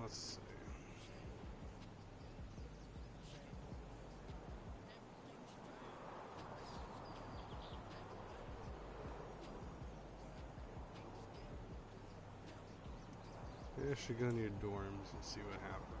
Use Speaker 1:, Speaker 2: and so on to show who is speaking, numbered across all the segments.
Speaker 1: let's see. Maybe I should go in your dorms and see what happens.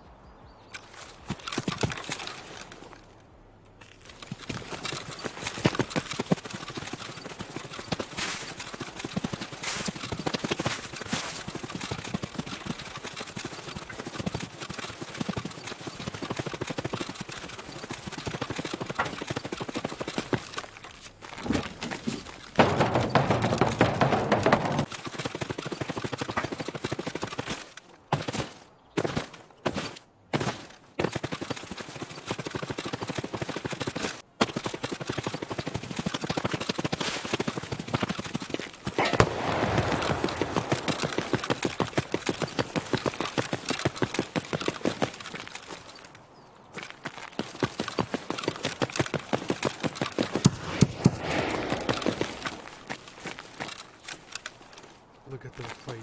Speaker 1: Look at them fighting.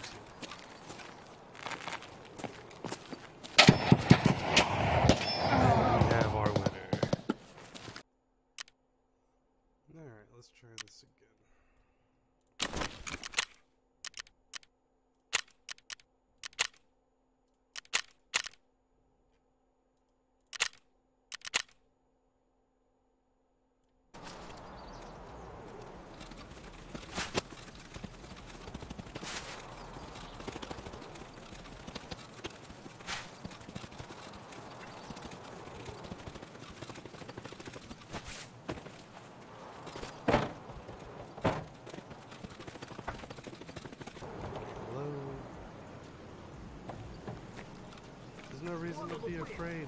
Speaker 1: And we have our winner. Alright, let's try this again. There's no reason to be afraid.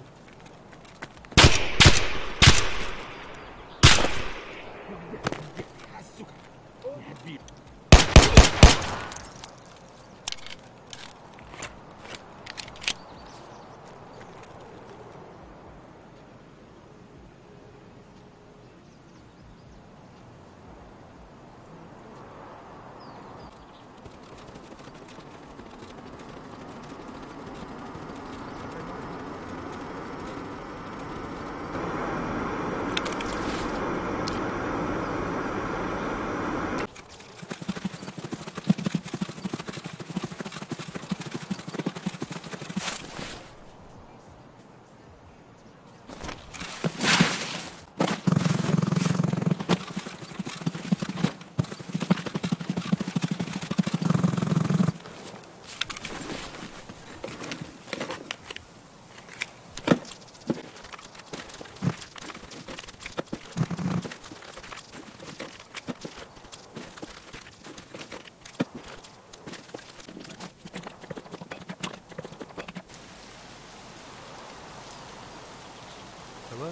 Speaker 1: Hello?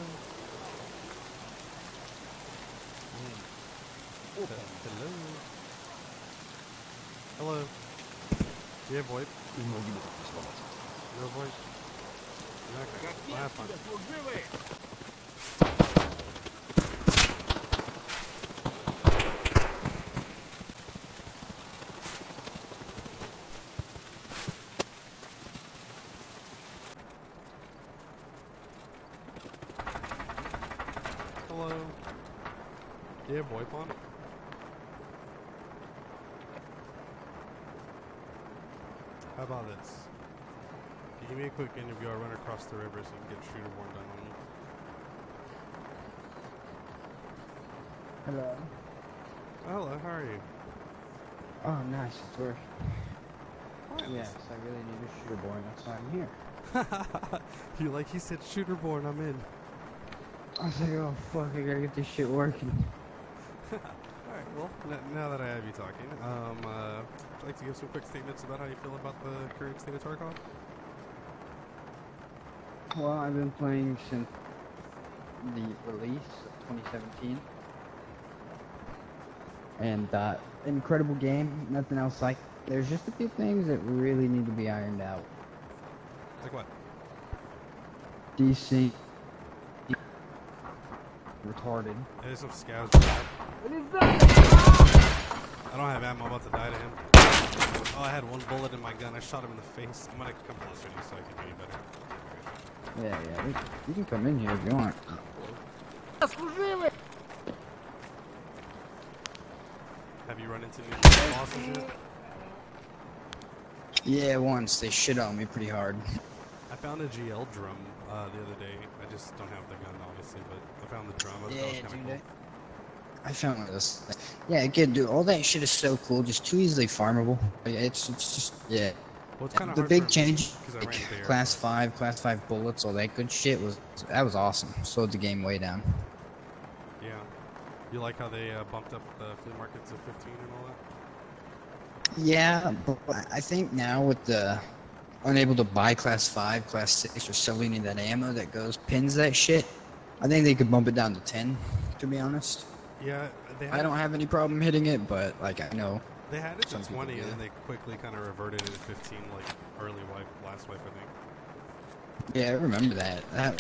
Speaker 1: Hello? Hello? Yeah, boy. No, boy. Okay, well, have fun. Hello? Yeah, boy, pond. How about this? If you give me a quick interview, I'll run across the river so you can get shooter-born done on you.
Speaker 2: Hello.
Speaker 1: Oh, hello, how are you?
Speaker 2: Oh, nice. It's work. Yes, I really need a shooter born. That's why I'm here.
Speaker 1: You like he said shooter-born, I'm in.
Speaker 2: I was like, oh fuck, I gotta get this shit working.
Speaker 1: Alright, well, now that I have you talking, would you like to give some quick statements about how you feel about the current state of Tarkov?
Speaker 2: Well, I've been playing since the release of 2017. And, incredible game, nothing else like. There's just a few things that really need to be ironed out.
Speaker 1: Like what?
Speaker 2: DC. Retarded.
Speaker 1: There's some scouts. I don't have ammo, I'm about to die to him. Oh, I had one bullet in my gun. I shot him in the face. I'm gonna come closer to you so I can hear you better.
Speaker 2: Yeah. You can come in here if you want.
Speaker 1: Have you run into any bosses yet?
Speaker 2: Yeah, once. They shit on me pretty hard.
Speaker 1: I found a GL drum the other day. I just don't have the gun, obviously, but I found the drum. That was kind of cool.
Speaker 2: I found one of those. Yeah, again, dude, all that shit is so cool. Just too easily farmable. It's just, yeah.
Speaker 1: Well, it's kind of
Speaker 2: The
Speaker 1: hard
Speaker 2: big
Speaker 1: for
Speaker 2: change,
Speaker 1: me, I
Speaker 2: like,
Speaker 1: ran bear,
Speaker 2: class 5 bullets, all that good shit that was awesome. Slowed the game way down.
Speaker 1: Yeah. You like how they bumped up the flea market to 15 and all that?
Speaker 2: Yeah, but I think now with the unable to buy class 5, class 6, or selling any of that ammo that pins that shit, I think they could bump it down to 10, to be honest.
Speaker 1: Yeah,
Speaker 2: I don't have any problem hitting it, but, like, I know.
Speaker 1: They had it to 20, and then they quickly kind of reverted it to 15, like, early wipe, last wipe, I think.
Speaker 2: Yeah, I remember that.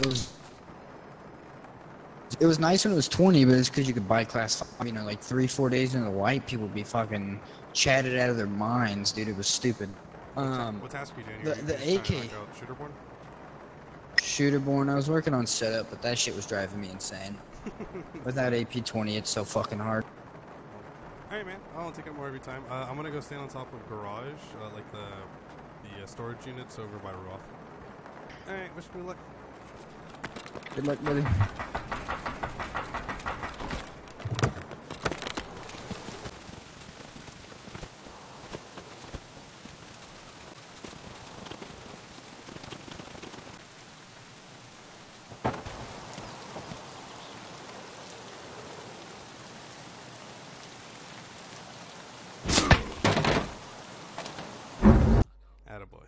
Speaker 2: It was nice when it was 20, but it's because you could buy class 5, you know, like 3-4 days into the wipe, people would be fucking chatted out of their minds, dude. It was stupid.
Speaker 1: What task are you doing?
Speaker 2: The AK.
Speaker 1: Shooterborn?
Speaker 2: Shooterborn, I was working on setup, but that shit was driving me insane. Without AP-20, it's so fucking hard.
Speaker 1: Alright, man. I won't take up more of your time. I'm gonna go stand on top of garage, like the storage units over by Roth. Alright, wish me luck.
Speaker 2: Good luck, buddy.
Speaker 1: Attaboy.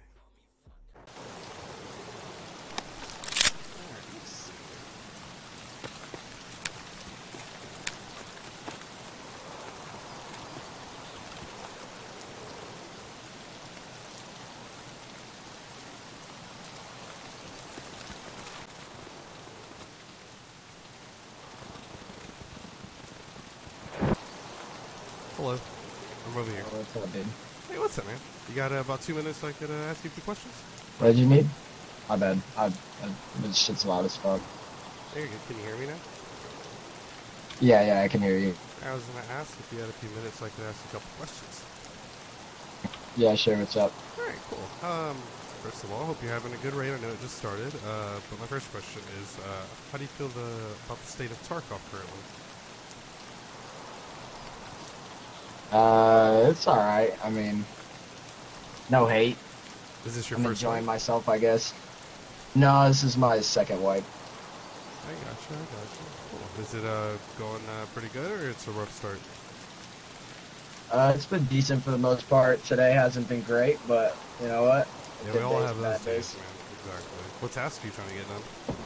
Speaker 1: Hello. I'm over here.
Speaker 2: Oh, what's up, dude?
Speaker 1: Hey, what's up, man? You got about 2 minutes so I could ask you a few questions?
Speaker 3: What did you need? My bad. This shit's loud as fuck.
Speaker 1: There you go. Can you hear me now?
Speaker 3: Yeah, I can hear you.
Speaker 1: I was going to ask if you had a few minutes so I could ask you a couple questions.
Speaker 3: Yeah, sure, what's up?
Speaker 1: Alright, cool. First of all, I hope you're having a good raid. I know it just started. But my first question is, how do you feel about the state of Tarkov currently?
Speaker 3: It's alright. I mean, no hate.
Speaker 1: Is this your
Speaker 3: I'm
Speaker 1: first
Speaker 3: enjoying
Speaker 1: wipe?
Speaker 3: myself, I guess. No, this is my second wipe.
Speaker 1: I gotcha. Cool. Is it going pretty good, or it's a rough start?
Speaker 3: It's been decent for the most part. Today hasn't been great, but you know what?
Speaker 1: Yeah,
Speaker 3: Good
Speaker 1: we all
Speaker 3: days,
Speaker 1: have
Speaker 3: bad
Speaker 1: those days, man. Exactly. What task are you trying to get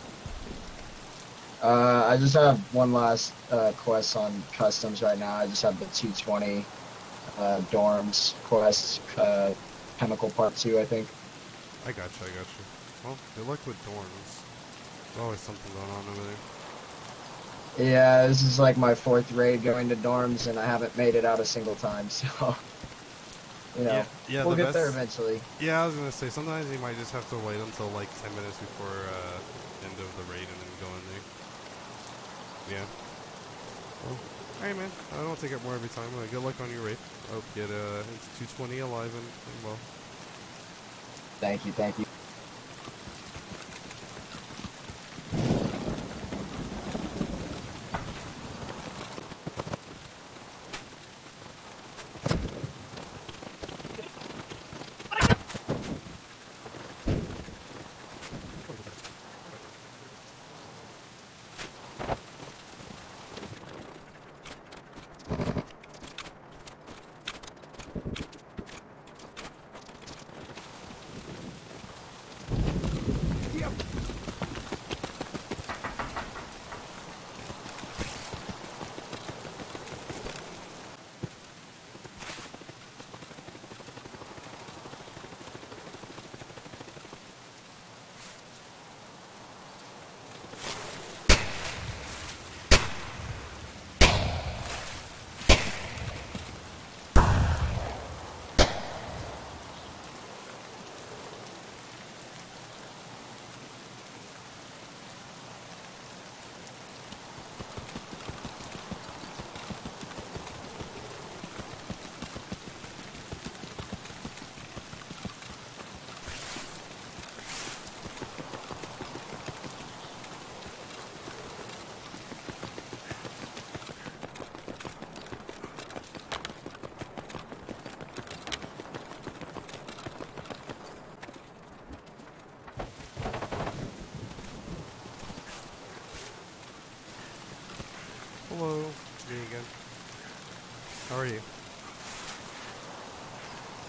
Speaker 1: done?
Speaker 3: I just have one last quest on customs right now. I just have the 220 dorms quest, chemical part 2, I think.
Speaker 1: I gotcha. Well, good luck with dorms. There's always something going on over there.
Speaker 3: Yeah, this is like my 4th raid going to dorms, and I haven't made it out a single time, so, you know,
Speaker 1: yeah,
Speaker 3: we'll get there eventually.
Speaker 1: Yeah, I was going to say, sometimes you might just have to wait until like 10 minutes before end of the raid and then go in there. Yeah. Well, alright, man. I don't take up more of your time. Good luck on your raid. I hope you get into 220 alive and well.
Speaker 3: Thank you.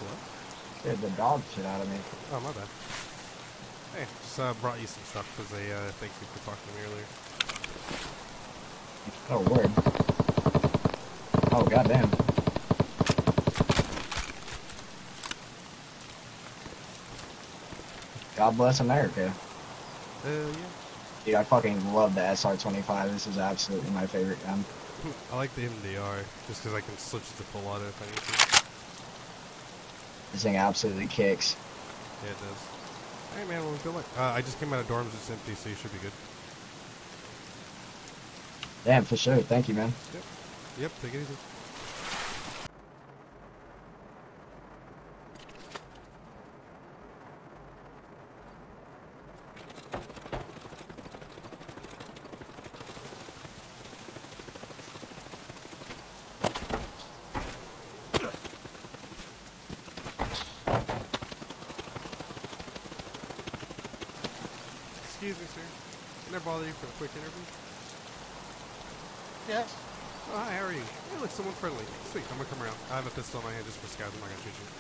Speaker 1: What?
Speaker 3: Scared the dog shit out of me.
Speaker 1: Oh, my bad. Hey, just brought you some stuff because they thank you for talking to me earlier.
Speaker 3: Oh, word. Oh, goddamn. God bless America.
Speaker 1: Yeah.
Speaker 3: Dude, I fucking love the SR-25. This is absolutely my favorite gun.
Speaker 1: I like the MDR just because I can switch it to full auto if I need to.
Speaker 3: This thing absolutely kicks.
Speaker 1: Yeah, it does. Hey man, well, good luck. I just came out of dorms, it's empty, so you should be good.
Speaker 3: Damn, for sure. Thank you, man.
Speaker 1: Yep, take it easy. Excuse me, sir. Can I bother you for a quick interview?
Speaker 4: Yes.
Speaker 1: Oh, hi, how are you? Hey, look, someone friendly. Sweet, I'm gonna come around. I have a pistol in my hand just for scouts. I'm not gonna shoot you.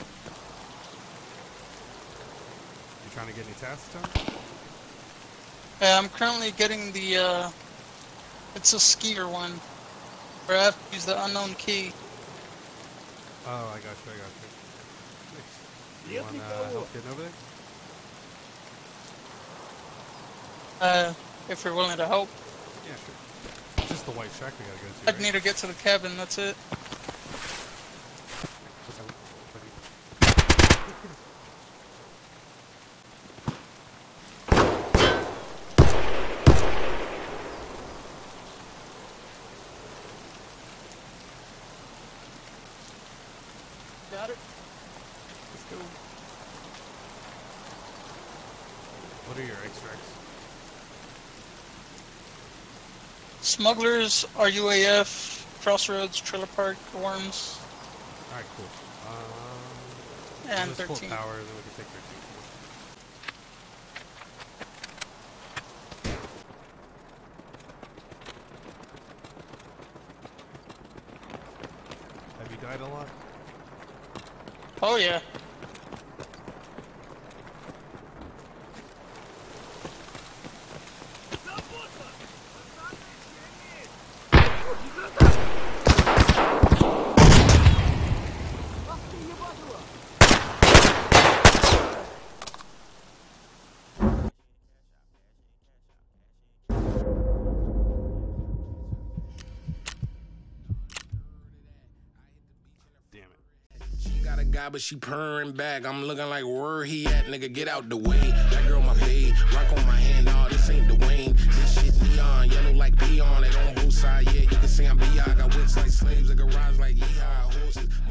Speaker 1: You trying to get any tasks done?
Speaker 4: I'm currently getting the, it's a skier one, where I have to use the unknown key.
Speaker 1: Oh, I got you. Thanks. You want help getting over there?
Speaker 4: If you're willing to help.
Speaker 1: Yeah, sure. It's just the white shack we gotta go to,
Speaker 4: I'd
Speaker 1: right?
Speaker 4: need to get to the cabin, that's it. Got it?
Speaker 1: Let's go. What are your extracts?
Speaker 4: Smugglers, RUAF, Crossroads, Trailer Park, Worms,
Speaker 1: Alright, cool.
Speaker 4: and
Speaker 1: just
Speaker 4: 13.
Speaker 1: Full power, then we can take 13. Have you died a lot?
Speaker 4: Oh yeah.
Speaker 1: Damn it.
Speaker 5: She got a guy, but she purring back. I'm looking like, where he at, nigga? Get out the way. That girl my babe. Rock on my hand, nah, this ain't Dwayne. This shit neon, yellow like peon. It on both sides, yeah, you can see I'm B.I. Got whips like slaves, a garage like yeehaw. Horses.